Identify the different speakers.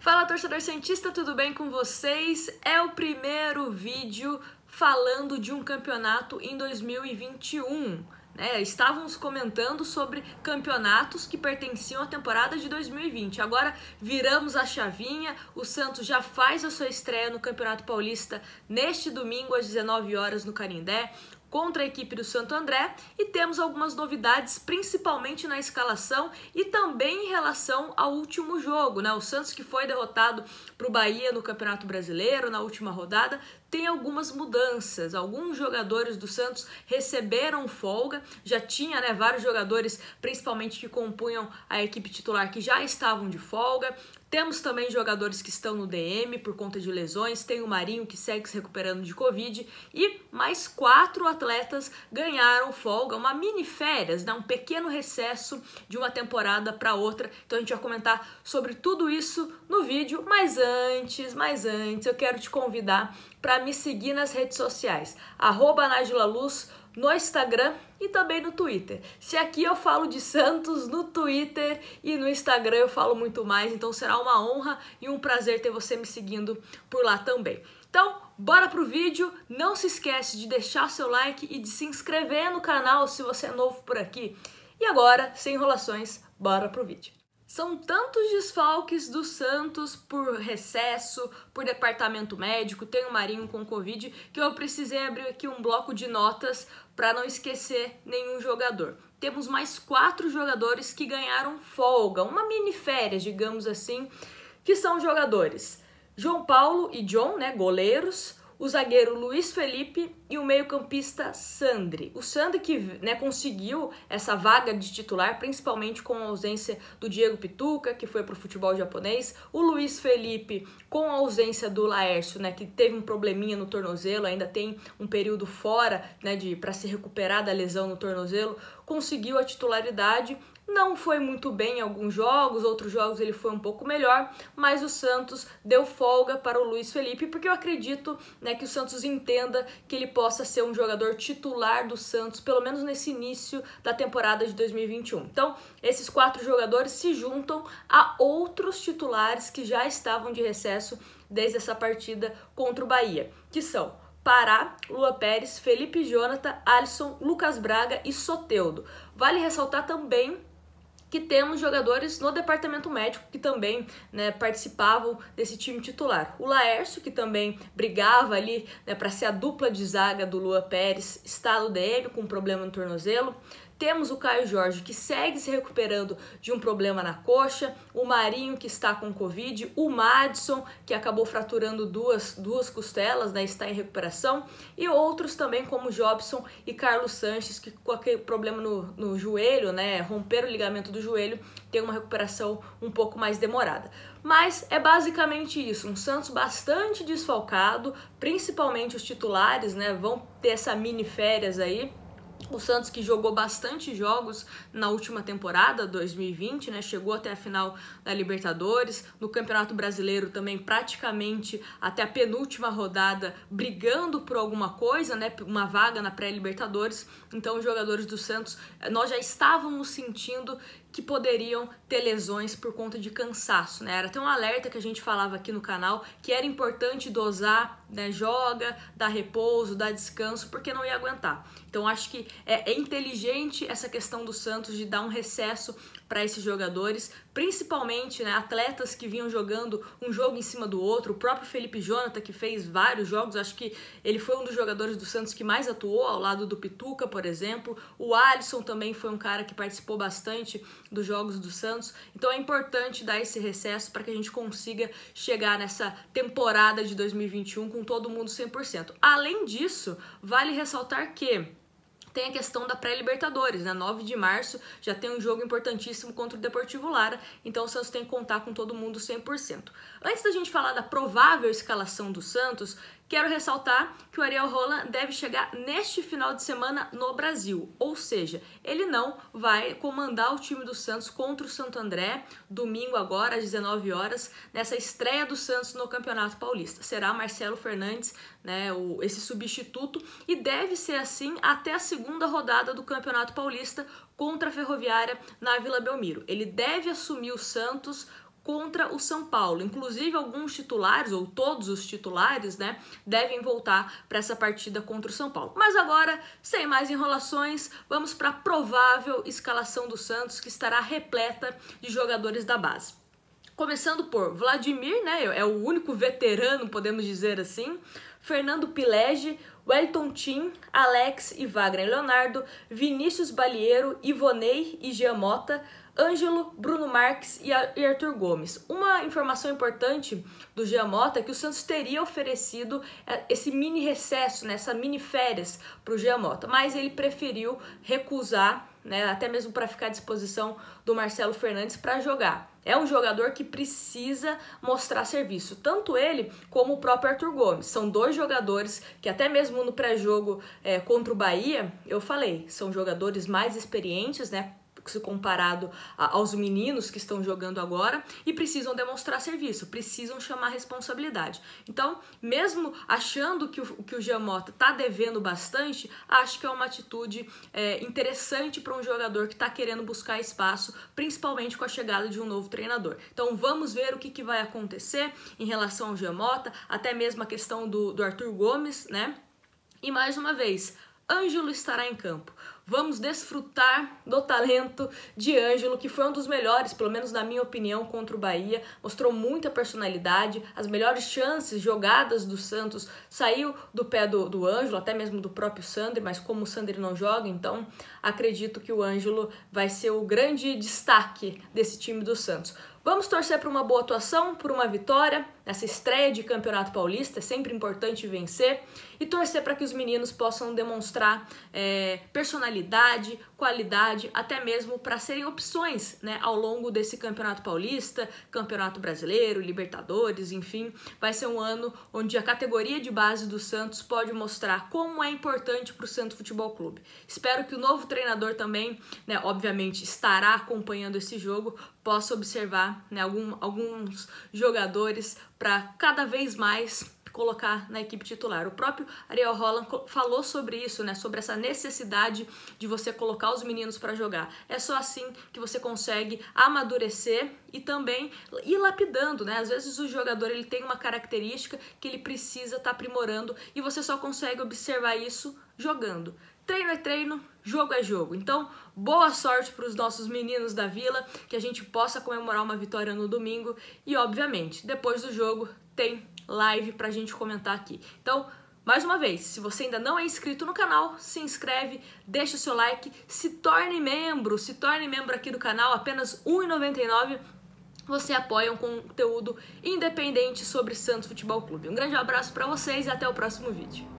Speaker 1: Fala, torcedor santista, tudo bem com vocês? É o primeiro vídeo falando de um campeonato em 2021. Estávamos comentando sobre campeonatos que pertenciam à temporada de 2020. Agora viramos a chavinha, o Santos já faz a sua estreia no Campeonato Paulista neste domingo às 19 horas no Canindé, contra a equipe do Santo André, e temos algumas novidades, principalmente na escalação e também em relação ao último jogo, O Santos, que foi derrotado para o Bahia no Campeonato Brasileiro na última rodada, tem algumas mudanças. Alguns jogadores do Santos receberam folga, já tinha vários jogadores, principalmente que compunham a equipe titular, que já estavam de folga. Temos também jogadores que estão no DM por conta de lesões, tem o Marinho que segue se recuperando de Covid e mais 4 atletas ganharam folga, uma mini férias, um pequeno recesso de uma temporada para outra. Então a gente vai comentar sobre tudo isso no vídeo, mas antes eu quero te convidar para me seguir nas redes sociais, @NájulaLuz no Instagram e também no Twitter. Se aqui eu falo de Santos, no Twitter e no Instagram eu falo muito mais, então será uma honra e um prazer ter você me seguindo por lá também. Então, bora pro vídeo, não se esquece de deixar seu like e de se inscrever no canal se você é novo por aqui. E agora, sem enrolações, bora pro vídeo. São tantos desfalques do Santos por recesso, por departamento médico, tem o Marinho com Covid, que eu precisei abrir aqui um bloco de notas para não esquecer nenhum jogador. Temos mais 4 jogadores que ganharam folga, uma mini férias, digamos assim, que são jogadores João Paulo e John, goleiros, o zagueiro Luiz Felipe e o meio-campista Sandri. O Sandri que conseguiu essa vaga de titular, principalmente com a ausência do Diego Pituca, que foi para o futebol japonês. O Luiz Felipe com a ausência do Laércio, que teve um probleminha no tornozelo, ainda tem um período fora para se recuperar da lesão no tornozelo, conseguiu a titularidade. Não foi muito bem em alguns jogos, outros jogos ele foi um pouco melhor, mas o Santos deu folga para o Luiz Felipe, porque eu acredito que o Santos entenda que ele possa ser um jogador titular do Santos, pelo menos nesse início da temporada de 2021. Então, esses 4 jogadores se juntam a outros titulares que já estavam de recesso desde essa partida contra o Bahia, que são Pará, Lua Pérez, Felipe Jonathan, Alisson, Lucas Braga e Soteldo. Vale ressaltar também que temos jogadores no departamento médico que também participavam desse time titular. O Laércio, que também brigava ali para ser a dupla de zaga do Lua Pérez, está no DM com um problema no tornozelo. Temos o Caio Jorge, que segue se recuperando de um problema na coxa, o Marinho, que está com Covid, o Madison, que acabou fraturando duas costelas, está em recuperação, e outros também como Jobson e Carlos Sanches, que com aquele problema no joelho, romperam o ligamento do joelho, tem uma recuperação um pouco mais demorada. Mas é basicamente isso, um Santos bastante desfalcado, principalmente os titulares, vão ter essa mini férias aí. O Santos que jogou bastante jogos na última temporada, 2020, chegou até a final da Libertadores, no Campeonato Brasileiro também praticamente até a penúltima rodada brigando por alguma coisa, uma vaga na pré-Libertadores. Então os jogadores do Santos, nós já estávamos sentindo que poderiam ter lesões por conta de cansaço, Era até um alerta que a gente falava aqui no canal, que era importante dosar, joga, dá repouso, dá descanso, porque não ia aguentar. Então acho que é inteligente essa questão do Santos de dar um recesso para esses jogadores, principalmente atletas que vinham jogando um jogo em cima do outro. O próprio Felipe Jonathan, que fez vários jogos, acho que ele foi um dos jogadores do Santos que mais atuou, ao lado do Pituca, por exemplo. O Alisson também foi um cara que participou bastante dos jogos do Santos. Então é importante dar esse recesso para que a gente consiga chegar nessa temporada de 2021 com todo mundo 100%. Além disso, vale ressaltar que tem a questão da pré-Libertadores, 9 de março já tem um jogo importantíssimo contra o Deportivo Lara, então o Santos tem que contar com todo mundo 100%. Antes da gente falar da provável escalação do Santos, quero ressaltar que o Ariel Holan deve chegar neste final de semana no Brasil, ou seja, ele não vai comandar o time do Santos contra o Santo André, domingo agora às 19 horas, nessa estreia do Santos no Campeonato Paulista. Será Marcelo Fernandes, esse substituto, e deve ser assim até a segunda rodada do Campeonato Paulista contra a Ferroviária na Vila Belmiro. Ele deve assumir o Santos contra o São Paulo. Inclusive, alguns titulares, ou todos os titulares, né, devem voltar para essa partida contra o São Paulo. Mas agora, sem mais enrolações, vamos para a provável escalação do Santos, que estará repleta de jogadores da base. Começando por Vladimir, né, é o único veterano, podemos dizer assim, Fernando Pilege, Wellington Tim, Alex e Wagner Leonardo, Vinícius Balieiro, Ivonei e Jean Mota, Ângelo, Bruno Marques e Arthur Gomes. Uma informação importante do Jean Mota é que o Santos teria oferecido esse mini recesso, né, essa mini férias para o Jean Mota, mas ele preferiu recusar, né, até mesmo para ficar à disposição do Marcelo Fernandes para jogar. É um jogador que precisa mostrar serviço, tanto ele como o próprio Arthur Gomes. São dois jogadores que até mesmo no pré-jogo contra o Bahia, eu falei, são jogadores mais experientes, né, se comparado aos meninos que estão jogando agora, e precisam demonstrar serviço, precisam chamar responsabilidade. Então, mesmo achando que o Jean Mota está devendo bastante, acho que é uma atitude interessante para um jogador que está querendo buscar espaço, principalmente com a chegada de um novo treinador. Então, vamos ver o que vai acontecer em relação ao Jean Mota, até mesmo a questão do Arthur Gomes, né? E mais uma vez, Ângelo estará em campo. Vamos desfrutar do talento de Ângelo, que foi um dos melhores, pelo menos na minha opinião, contra o Bahia. Mostrou muita personalidade, as melhores chances, jogadas do Santos saiu do pé do Ângelo, até mesmo do próprio Sandri, mas como o Sandri não joga, então acredito que o Ângelo vai ser o grande destaque desse time do Santos. Vamos torcer por uma boa atuação, por uma vitória nessa estreia de Campeonato Paulista, é sempre importante vencer, e torcer para que os meninos possam demonstrar personalidade, qualidade, até mesmo para serem opções, né, ao longo desse Campeonato Paulista, Campeonato Brasileiro, Libertadores, enfim. Vai ser um ano onde a categoria de base do Santos pode mostrar como é importante para o Santos Futebol Clube. Espero que o novo treinador também, né, obviamente estará acompanhando esse jogo, possa observar, né, alguns jogadores para cada vez mais colocar na equipe titular. O próprio Ariel Holland falou sobre isso, né, sobre essa necessidade de você colocar os meninos para jogar. É só assim que você consegue amadurecer e também ir lapidando, né? Às vezes o jogador ele tem uma característica que ele precisa estar aprimorando e você só consegue observar isso jogando. Treino é treino, jogo é jogo. Então, boa sorte para os nossos meninos da Vila, que a gente possa comemorar uma vitória no domingo e, obviamente, depois do jogo tem live pra gente comentar aqui. Então, mais uma vez, se você ainda não é inscrito no canal, se inscreve, deixa o seu like, se torne membro aqui do canal, apenas R$ 1,99. Você apoia um conteúdo independente sobre Santos Futebol Clube. Um grande abraço para vocês e até o próximo vídeo.